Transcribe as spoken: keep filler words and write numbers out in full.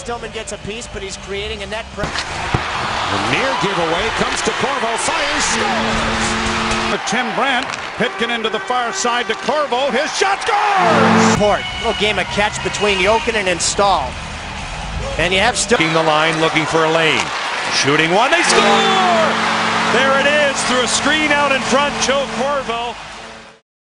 Stillman gets a piece, but he's creating a net pressure. The near giveaway comes to Corvo, fires, scores! Tim Brandt, Pitkin into the far side to Corvo, his shot scores! Port, little game of catch between Jokinen and Stahl. And you have Stillman. The line, looking for a lane. Shooting one, they score! There it is, through a screen out in front, Joe Corvo.